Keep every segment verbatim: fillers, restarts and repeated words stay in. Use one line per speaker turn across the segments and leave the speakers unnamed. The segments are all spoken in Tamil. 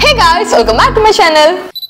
Hey guys, welcome back to my channel.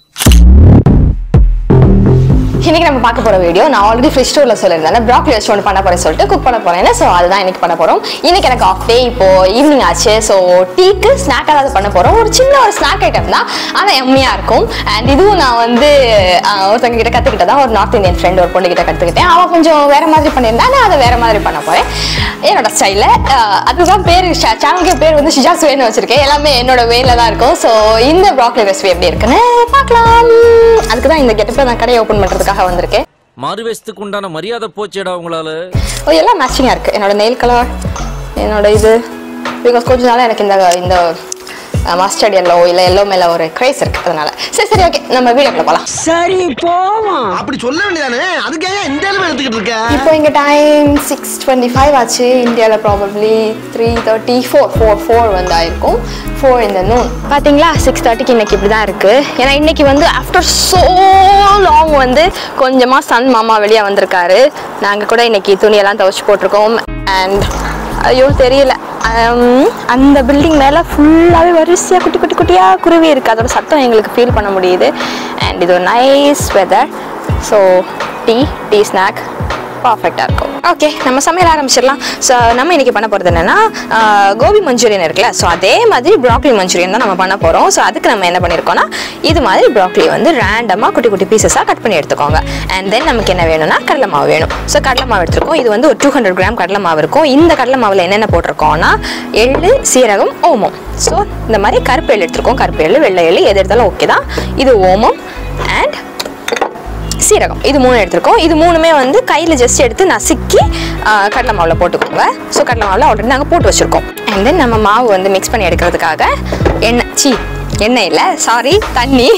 இன்னைக்கு நம்ம பார்க்க போற வீடியோ நான் ஆல்ரெடி ஃப்ரிட்ஜ் ஸ்டோர்ல சொல்லிருந்தேன் ப்ரோக்கலி வச்சு ஒன்று பண்ண போறேன் சொல்லிட்டு குக் பண்ண போறேன். ஸோ அதுதான் இன்னைக்கு பண்ண போறோம். இன்னைக்கு எனக்கு ஆஃப் டே, இப்போ ஈவினிங் ஆச்சு. ஸோ டீக்கு ஸ்நாக் ஏதாவது பண்ண போறோம். ஒரு சின்ன ஒரு ஸ்நாக் ஐட்டம் தான், ஆனால் எம்மியா இருக்கும். அண்ட் இதுவும் நான் வந்து ஒருத்தவங்க கிட்ட கத்துக்கிட்டதான், ஒரு நார்த் இந்தியன் ஃப்ரெண்ட் ஒரு பொண்ணு கிட்ட கத்துக்கிட்டேன். அவன் கொஞ்சம் வேற மாதிரி பண்ணியிருந்தா, நான் அதை வேற மாதிரி பண்ண போறேன் என்னோட ஸ்டைல. அதுதான் பேர், சேனலுக்கு பேர் வந்து ஷிஜாஸ்வேன்னு வச்சிருக்கேன். எல்லாமே என்னோட வேல தான் இருக்கும். ஸோ இந்த ப்ரோக்கலி ரெசிபி எப்படி இருக்குன்னு பார்க்கலாம். அதுக்கு தான் இந்த கெட்டப்ப நான் கடையை ஓப்பன் பண்றதுக்காக வந்திருக்கேன்.
மாறுவேஷத்துக்கு உண்டான மரியாதை போச்சேடா உங்களால.
ஓ, எல்லாம் மேட்சிங்கா இருக்கு. என்னோட நெயில் கலர், என்னோட இது, பிகாஸ் கொஞ்ச நாள் எனக்கு இந்த இந்த மஸ்டர்ட் எல்லோ இல்ல எல்லோ மேல ஒரு கிரேஸ் இருக்கு, அதனால. சரி சரி ஓகே, நம்ம வீடியோக்குள்ள போலாம்.
சரி போவோம். அப்படி சொல்ல வேண்டியதானே, அதுக்காக இந்த அளவு எடுத்துக்கிட்டு இருக்க.
இப்போ இங்க டைம் சிக்ஸ் டுவெண்ட்டி ஃபைவ் ஆச்சு. இந்தியாவில் probably three thirty four four four வந்து ஆயிருக்கும். ஃபோர் இந்த நூன் பார்த்தீங்களா. சிக்ஸ் தேர்ட்டிக்கு இன்னைக்கு இப்படி தான் இருக்கு. ஏன்னா இன்னைக்கு வந்து ஆஃப்டர் ஸோ லாங் வந்து கொஞ்சமா சன் மாமா வெளியே வந்திருக்காரு. நாங்கள் கூட இன்னைக்கு துணியெல்லாம் துவைச்சு போட்டிருக்கோம். அண்ட் ஐயோ தெரியல, அந்த பில்டிங் மேலே ஃபுல்லாகவே வரிசையாக குட்டி குட்டி குட்டியாக குருவி இருக்குது. அதோட சத்தம் எங்களுக்கு ஃபீல் பண்ண முடியுது. அண்ட் இது ஒரு nice weather. So tea tea snack பர்ஃபெக்டாக இருக்கும். ஓகே, நம்ம சமையல் ஆரம்பிச்சிடலாம். ஸோ நம்ம இன்றைக்கி பண்ண போகிறது என்னென்னா, கோபி மஞ்சூரியன் இருக்குல்ல, ஸோ அதே மாதிரி ப்ரோக்கலி மஞ்சூரியன் தான் நம்ம பண்ண போகிறோம். ஸோ அதுக்கு நம்ம என்ன பண்ணியிருக்கோம்னா, இது மாதிரி ப்ரோக்கலி வந்து ரேண்டமாக குட்டி குட்டி பீசஸாக கட் பண்ணி எடுத்துக்கோங்க. அண்ட் தென் நமக்கு என்ன வேணும்னா கடலை மாவு வேணும். ஸோ கடலை மாவு எடுத்துருக்கோம். இது வந்து ஒரு டூ ஹண்ட்ரட் கிராம் கடலை மாவு இருக்கும். இந்த கடலை மாவில் என்னென்ன போட்டிருக்கோம்னா, எள்ளு, சீரகம், ஓமம். ஸோ இந்த மாதிரி கருப்பு எள்ளு எடுத்துருக்கோம். கருப்பு எள்ளு, வெள்ளை எள்ளு எது எடுத்தாலும் ஓகே தான். இது ஓமம் அண்ட் சீரகம், இது மூணு எடுத்துருக்கோம். இது மூணுமே வந்து கையில் ஜஸ்ட் எடுத்து நசுக்கி கடலை மாவில் போட்டுக்கோங்க. ஸோ கடலை மாவில் ஆல்ரெடி நாங்கள் போட்டு வச்சுருக்கோம். அண்ட் தென் நம்ம மாவு வந்து மிக்ஸ் பண்ணி எடுக்கிறதுக்காக எண்ணெய், சி எண்ணெய் இல்லை, சாரி தண்ணி.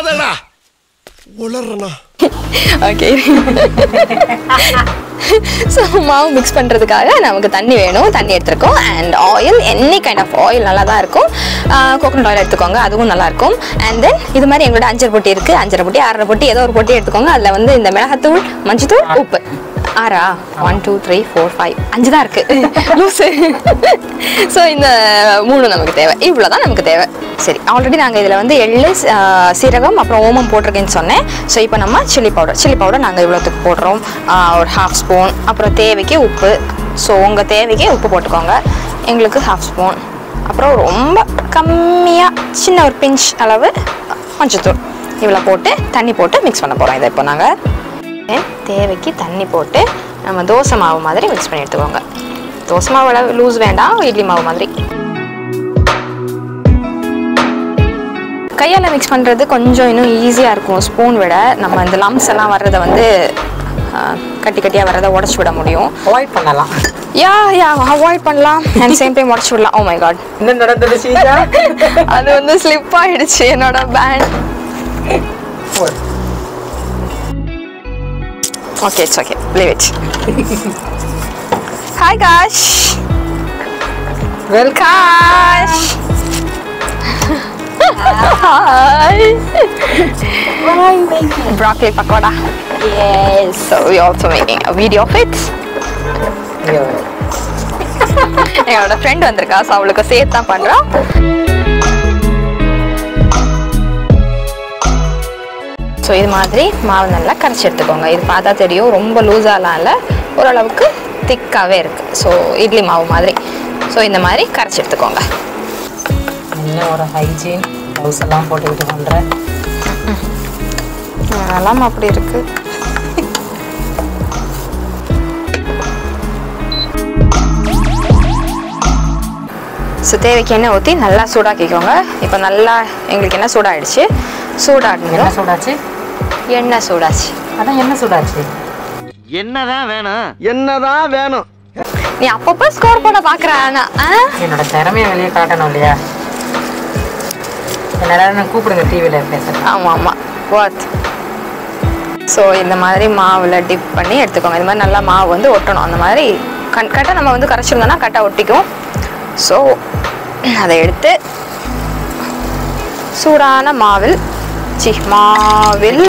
ஓகே, ஸோ மாவு மிக்ஸ் பண்ணுறதுக்காக நமக்கு தண்ணி வேணும். தண்ணி எடுத்துருக்கோம். And oil, any kind of oil நல்லா தான் இருக்கும். கோகனட் ஆயில் எடுத்துக்கோங்க, அதுவும் நல்லாயிருக்கும். அண்ட் தென் இது மாதிரி எங்களோட அஞ்சரை பொட்டி இருக்குது. அஞ்சரை பொட்டி ஆறரை பொட்டி ஏதோ ஒரு பொட்டி எடுத்துக்கோங்க. அதில் வந்து இந்த மிளகாத்தூள், மஞ்சத்தூள், உப்பு. ஆறா? One two three four five அஞ்சு தான் இருக்குது லூஸு. ஸோ இந்த மூணு நமக்கு தேவை, இவ்வளோ தான் நமக்கு தேவை. சரி, ஆல்ரெடி நாங்கள் இதில் வந்து எள்ளு, சீரகம், அப்புறம் ஓமம் போட்டிருக்கேன்னு சொன்னேன். ஸோ இப்போ நம்ம சில்லி பவுடர் சில்லி பவுடர் நாங்கள் இவ்வளோத்துக்கு போடுறோம். ஒரு ஹாஃப் ஸ்பூன். அப்புறம் தேவைக்கு உப்பு. ஸோ உங்கள் தேவைக்கு உப்பு போட்டுக்கோங்க. எங்களுக்கு ஹாஃப் ஸ்பூன். அப்புறம் ரொம்ப கம்மியாக சின்ன ஒரு பிஞ்ச் அளவு மஞ்சத்தூள். இவ்வளோ போட்டு தண்ணி போட்டு மிக்ஸ் பண்ண போகிறோம். இதை இப்போ நாங்கள் தேவைக்கு தண்ணி போட்டு நம்ம தோசை மாவு மாதிரி மிக்ஸ் பண்ணி எடுத்துக்கோங்க. தோசை மாவோட லூஸ் வேண்டாம், இட்லி மாவு மாதிரி. கையால் மிக்ஸ் பண்ணுறது கொஞ்சம் இன்னும் ஈஸியாக இருக்கும் ஸ்பூன் விட. நம்ம இந்த லம்ஸ் எல்லாம் வர்றதை வந்து கட்டி கட்டியாக வர்றதை உடச்சி விட முடியும்.
அவாய்ட் பண்ணலாம்.
யா யா அவாய்ட் பண்ணலாம். அண்ட் சேம் டைம் உடச்சி விடலாம். ஓ மை காட்,
என்ன நடந்தது சீதா?
அது வந்து ஸ்லிப் ஆகிடுச்சு என்னோட pant. Okay, it's okay. Leave it. Hi, Gosh.
Welcome.
Hi. Hi, baby. Broccoli pakkoda. Yes. So we're also making a video of it. என்னோட ஃப்ரெண்ட் வந்திருக்கா, ஸோ அவளுக்கு சேர்த்து தான் பண்ணுறோம். ஸோ இது மாதிரி மாவு நல்லா கரைச்சி எடுத்துக்கோங்க. இது பார்த்தா தெரியும், ரொம்ப லூஸாலாம் இல்லை, ஓரளவுக்கு திக்காகவே இருக்குது. ஸோ இட்லி மாவு மாதிரி. ஸோ இந்த மாதிரி கரைச்சி எடுத்துக்கோங்க.
இன்னும் ஒரு ஹைஜீன் க்ளவுஸ் எல்லாம் போட்டுக்கிட்டு பண்ணுறேன்.
அதெல்லாம் அப்படி இருக்குது. ஸோ தேவைக்கு எண்ணெய் ஊற்றி நல்லா சூடாக்கிக்கோங்க. இப்போ நல்லா எங்களுக்கு என்ன சூடாகிடுச்சு. சூடாடுங்க.
என்ன சூடாச்சு?
எண்ணெய் சூடாச்சு.
அதான் என்ன சூடாச்சு?
என்னதான் வேணும், என்னதான் வேணும்.
நீ அப்பப்போ ஸ்கோர் போட பார்க்குறானா?
என்னோட திறமையை வெளியே காட்டணும் இல்லையா? எல்லாரும் கூப்பிடுங்க டிவியில் பேசுகிறேன்.
ஆமாம் ஆமாம், வாட். ஸோ இந்த மாதிரி மாவில் டிப் பண்ணி எடுத்துக்கோங்க. இந்த மாதிரி நல்லா மாவு வந்து ஒட்டணும். அந்த மாதிரி கட் கட்டாக நம்ம வந்து கரைச்சிருந்தோம்னா கட்டாக ஒட்டிக்கும். ஸோ அதை எடுத்து சூடான மாவில் சி மாவில்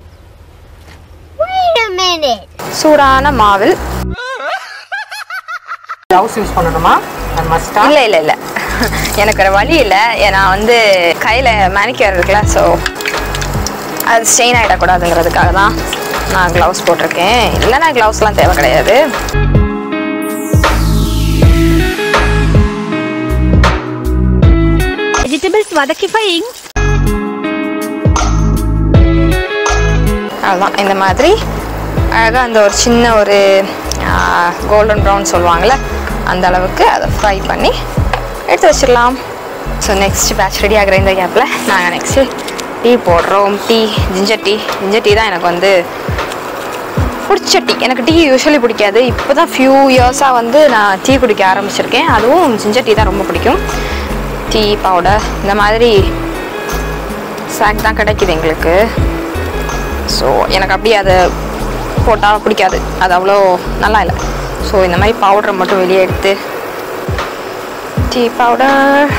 சூடான மாவில்
க்ளவுஸ் யூஸ் பண்ணணுமா?
இல்லை இல்லை இல்லை எனக்கு வேறு வழி இல்லை. ஏன்னா வந்து கையில் மேனிக்யூர் இருக்குல்ல, ஸோ அது ஸ்டெயின் ஆகிடக்கூடாதுங்கிறதுக்காக தான் நான் க்ளவுஸ் போட்டிருக்கேன். இல்லைனா க்ளவுஸ்லாம் தேவை கிடையாது.
வெஜிடபிள்ஸ் வதக்கிஃபைங்.
அதுதான் இந்த மாதிரி அழகாக அந்த ஒரு சின்ன ஒரு கோல்டன் ப்ரௌன் சொல்லுவாங்கள்ல, அந்த அளவுக்கு அதை ஃப்ரை பண்ணி எடுத்து வச்சிடலாம். ஸோ நெக்ஸ்ட் பேட்ச் ரெடி ஆகிற இந்த கேப்பில் நாங்கள் நெக்ஸ்ட்டு டீ போடுறோம். Tea ginger tea. Ginger tea தான் எனக்கு வந்து பிடிச்ச டீ. எனக்கு டீ யூஸ்வலி பிடிக்காது. இப்போ தான் ஃபியூ இயர்ஸாக வந்து நான் டீ குடிக்க ஆரம்பிச்சிருக்கேன். அதுவும் ஜிஞ்சர் டீ தான் ரொம்ப பிடிக்கும். டீ பவுடர் இந்த மாதிரி ஸ்நாக் தான் கிடைக்கிது எங்களுக்கு. ஸோ எனக்கு அப்படியே அதை போட்டால் பிடிக்காது, அது அவ்வளோ நல்லா இல்லை. ஸோ இந்த மாதிரி பவுடரை மட்டும் வெளியே எடுத்து டீ பவுடர்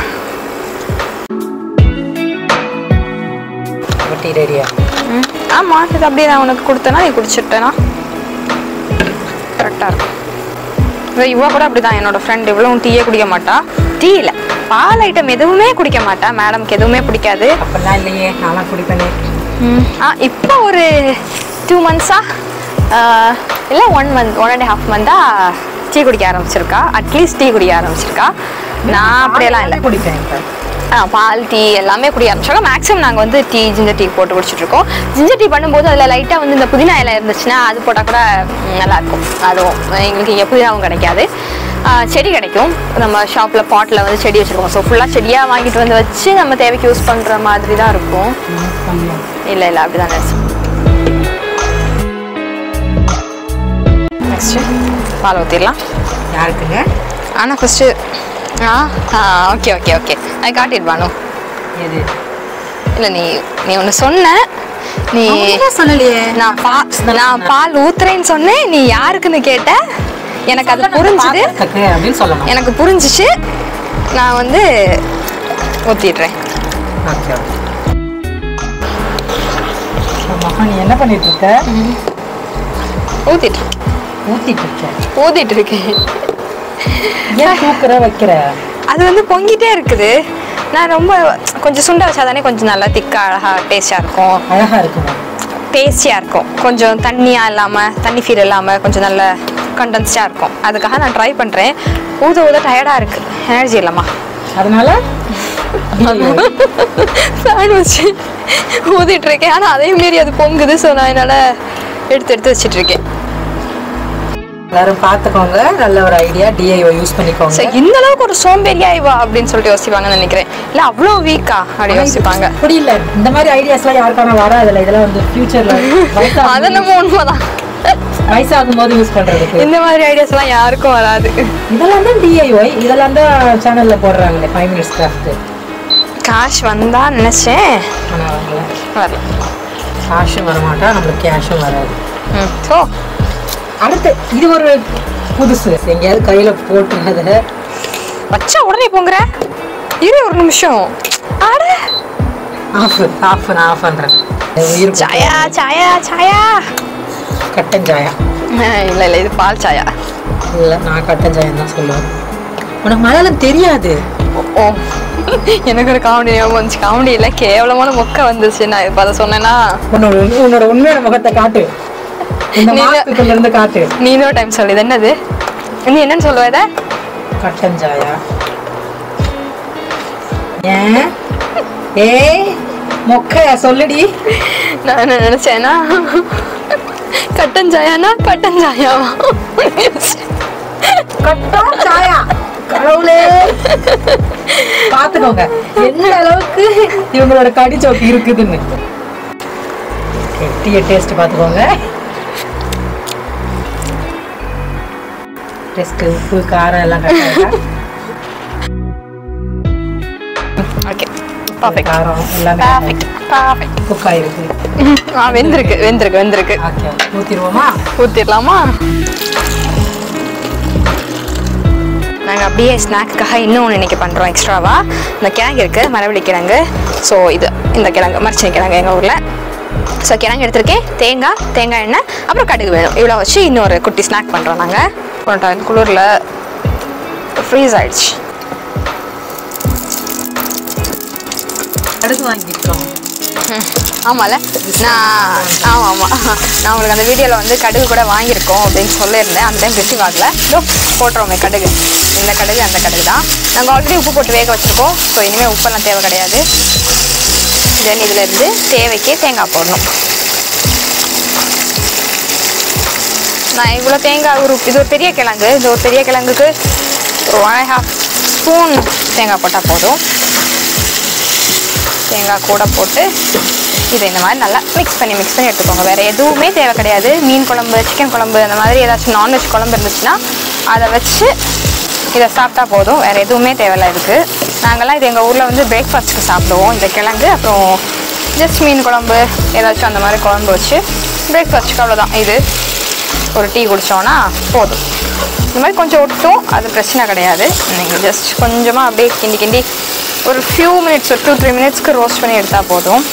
டீ ரெடியா?
ம் ஆமாம், இது அப்படியே நான் உனக்கு கொடுத்தேன்னா நீ குடிச்சிட்டேன்னா கரெக்டாக இருக்கும். இப்போ இவ்வளோ கூட அப்படி தான், என்னோடய ஃப்ரெண்ட் இவ்வளோ டீயே குடிக்க மாட்டா. டீ இல்லை, பால் ஐட்டம் எதுவுமே குடிக்க மாட்டா. மேடம்க்கு எதுவுமே பிடிக்காது.
அப்படிலாம் இல்லையே, நான்லாம் குடிப்பேனே.
ம் ஆ இப்போ ஒரு டூ மந்த்ஸாக இல்லை one month one and half மந்த்தாக டீ குடிக்க ஆரம்பிச்சிருக்கா. அட்லீஸ்ட் டீ குடிக்க ஆரம்பிச்சிருக்கா. நான் அப்படியெல்லாம் இல்லை,
குடிப்பேன்.
ஆ பால் டீ எல்லாமே குடிக்க ஆரம்பிச்சாங்க. மேக்ஸிமம் நாங்கள் வந்து டீ ஜிஞ்சர் டீ போட்டு குடிச்சிட்ருக்கோம். ஜிஞ்சர் டீ பண்ணும்போது அதில் லைட்டாக வந்து இந்த புதினா இலை இருந்துச்சுன்னா அது போட்டால் கூட நல்லாயிருக்கும். அதுவும் எங்களுக்கு இங்கே புதினாவும் கிடைக்காது, செடி கிடைக்கும். நம்ம ஷாப்பில் பாட்டில் வந்து செடி வச்சுருக்கோம். ஸோ ஃபுல்லாக செடியாக வாங்கிட்டு வந்து வச்சு நம்ம தேவைக்கு யூஸ் பண்ணுற மாதிரி தான் இருக்கும். இல்லை இல்லை அப்படி தான் நினச்சோம். நெக்ஸ்ட்டு பால் ஊற்றிடலாம்.
யாருக்குங்க?
ஆனால் first ah ah okay okay okay I got it Bhanu.
எது?
இல்லை நீ நீ ஒன்று சொன்ன, நீ
சொல்லலையே.
நான் பா நான் பால் ஊத்துறேன்னு சொன்னேன், நீ யாருக்குன்னு கேட்ட. எனக்கு அது புரிஞ்சுது,
அப்படின்னு சொல்லணும்.
எனக்கு புரிஞ்சிச்சு. நான் வந்து ஊற்றிடுறேன்.
ஓகே. நீ என்ன பண்ணிட்டு இருக்க?
ஊற்றிட்டு
ஊத்திட்டு இருக்கேன்.
ஊற்றிட்டு இருக்கேன்.
ஏன் தூக்குற வைக்கிற?
அது வந்து பொங்கிட்டே இருக்குது. நான் ரொம்ப கொஞ்சம் சுண்டை வச்சா தானே கொஞ்சம் நல்லா திக்காக அழகாக டேஸ்டாக இருக்கும்.
அழகா இருக்குமா?
டேஸ்டியாக இருக்கும். கொஞ்சம் தண்ணியாக இல்லாமல், தண்ணி ஃபீல் இல்லாமல் கொஞ்சம் நல்ல கண்டென்ஸ்டாக இருக்கும். அதுக்காக நான் ட்ரை பண்ணுறேன். ஊத ஊத டயர்டாக இருக்குது, எனர்ஜி இல்லைம்மா.
அதனால
ஃபேன் வச்சு ஊதிட்டுருக்கேன். ஆனால் அதே மாரி அது பொங்குது. ஸோ நான் என்னால் எடுத்து எடுத்து வச்சிட்ருக்கேன்.
எல்லாரும் பார்த்துக்கோங்க, நல்ல ஒரு ஐடியா. டிஐஓ யூஸ் பண்ணிக்கோங்க.
ஸோ இந்த அளவுக்கு ஒரு சோம்பேறியா இவா அப்படின்னு சொல்லிட்டு யோசிப்பாங்கன்னு நினைக்கிறேன். இல்லை அவ்வளோ வீக்கா அப்படி யோசிப்பாங்க.
அப்படி இல்லை, இந்த மாதிரி ஐடியாஸ்லாம் யாருக்கான வராதில்ல. இதெல்லாம் வந்து ஃபியூச்சர்ல
அது நம்ம உண்மைதான்,
வயசாகும் போது யூஸ் பண்றதுக்கு.
இந்த மாதிரி ஐடியாஸ்லாம் யாருக்கும் வராது.
இதெல்லாம் தான் டிஐஒய், இதெல்லாம் தான் சேனல்ல போடுறாங்களே ஃபைவ் மினிட்ஸ் கிராஃப்ட்.
காஷ் வந்தா நினைச்சேன்,
ஆனால் வரல.
வரல.
காஷும் வரமாட்டா, நம்மளுக்கு கேஷும் வராது.
ம் ஸோ
அடுத்து இது ஒரு புதுசு. எங்கேயாவது கையில போட்டுறத
வச்சா உடனே போங்கிற. இரு ஒரு நிமிஷம். ஆட
ஆஃப் ஆஃப் நான் ஆஃப் பண்றேன். உயிர்
சாயா சாயா சாயா
கட்டன் சாயா.
இல்லை இல்லை இது பால் சாயா.
இல்லை நான் கட்டன் சாயம் தான் சொல்லுவேன். உனக்கு மலையாளம் தெரியாது.
ஓ எனக்கு ஒரு காமெடி ஞாபகம் வந்துச்சு. காமெடி இல்லை, கேவலமான மொக்கை வந்துச்சு. நான் இப்போ அதை சொன்னேன்னா
உன்னோட உன்னோட உண்மையான முகத்தை காட்டு. இந்த மாசத்துல இருந்து காட்டு.
நீ இன்னொரு டைம் சொல்லு. இது என்னது? நீ என்னன்னு சொல்லுவ? இதை
கட்டன் சாயா. ஏன் ஏய் மொக்க சொல்லுடி.
நான் என்ன நினைச்சேன்னா கட்டன் சாயானா கட்டன் சாயாவா?
கட்டன் சாயா. கடவுளே பாத்துக்கோங்க எந்த அளவுக்கு இவங்களோட கடி சோக்கு இருக்குதுன்னு. கெட்டிய டேஸ்ட் பாத்துக்கோங்க. டேஸ்ட் உப்பு காரம் எல்லாம் கரெக்டா.
Okay perfect.
காரம் எல்லாமே
பர்ஃபெக்ட் பர்ஃபெக்ட்.
குக் ஆயிருக்கு.
ஆ வெந்திருக்கு வெந்திருக்கு வெந்திருக்கு.
ஓகே ஊத்திடுவோமா?
ஊத்திடலாமா? நாங்கள் அப்படியே ஸ்நாக்குக்காக இன்னொன்று இன்றைக்கி பண்ணுறோம் எக்ஸ்ட்ராவாக. இந்த கிழங்கு இருக்குது, மரவள்ளி கிழங்கு. ஸோ இது இந்த கிழங்கு மரச்சினி கிழங்கு எங்கள் ஊரில். ஸோ கிழங்கு எடுத்திருக்கேன், தேங்காய் தேங்காய் எண்ணெய் அப்புறம் கடுகு வேணும். இவ்வளோ வச்சு இன்னொரு குட்டி ஸ்நாக் பண்ணுறோம் நாங்கள். குளிரில் ஃப்ரீஸ் ஆகிடுச்சு.
கடுகு வாங்கிட்டோம்.
ஆமாம்ல, நான் ஆமாம் ஆமாம் நான் உங்களுக்கு அந்த வீடியோவில் வந்து கடுகு கூட வாங்கியிருக்கோம் அப்படின்னு சொல்லியிருந்தேன். அந்த டைம் ரிசீவ் ஆகலை. இதோ போட்டுருவோமே கடுகு, இந்த கடுகு அந்த கடுகு தான். நாங்கள் ஆல்ரெடி உப்பு போட்டு வேக வச்சுருக்கோம். ஸோ இனிமேல் உப்பெல்லாம் தேவை கிடையாது. தென் இதிலேருந்து தேவைக்கே தேங்காய் போடணும். நான் இவ்வளோ தேங்காய் ஒரு இது ஒரு பெரிய கிழங்கு, இது ஒரு பெரிய கிழங்குக்கு ஒரு ஒன் அண்ட் ஹாஃப் ஸ்பூன் தேங்காய் போட்டால் போதும். தேங்காய் கூட போட்டு இதை இந்த மாதிரி நல்லா மிக்ஸ் பண்ணி மிக்ஸ் பண்ணி எடுத்துக்கோங்க. வேறு எதுவுமே தேவை கிடையாது. மீன் குழம்பு, சிக்கன் குழம்பு, அந்த மாதிரி ஏதாச்சும் நான்வெஜ் குழம்பு இருந்துச்சுன்னா அதை வச்சு இதை சாப்பிட்டா போதும். வேறு எதுவுமே தேவையில்லை இதுக்கு. நாங்கள்லாம் இது எங்கள் ஊரில் வந்து பிரேக்ஃபாஸ்ட்டுக்கு சாப்பிடுவோம் இந்த கிழங்கு. அப்புறம் ஜஸ்ட் மீன் குழம்பு ஏதாச்சும் அந்த மாதிரி குழம்பு வச்சு பிரேக்ஃபாஸ்ட்டுக்கு அவ்வளோதான். இது ஒரு டீ குடித்தோன்னா போதும். இந்த மாதிரி கொஞ்சம் ஒட்டும், அது பிரச்சனை கிடையாது. நீங்கள் ஜஸ்ட் கொஞ்சமாக அப்படியே கிண்டி கிண்டி ஒரு ஃபியூ மினிட்ஸ் ஒரு டூ த்ரீ மினிட்ஸ்க்கு ரோஸ்ட் பண்ணி எடுத்தால் போதும்.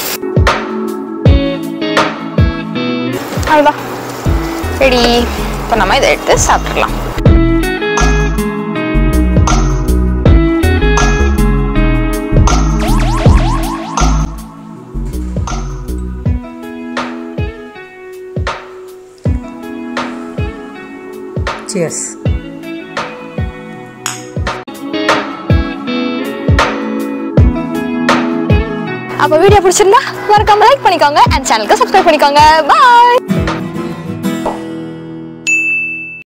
அவ்வளோதான், ரெடி. இப்போ நம்ம இதை எடுத்து சாப்பிட்றலாம்.
Cheers.
அப்போ வீடியோ பிடிச்சிருந்தா மறக்காம லைக் பண்ணிக்கோங்க அண்ட் சேனலுக்கு சப்ஸ்கிரைப் பண்ணிக்கோங்க. பாய்.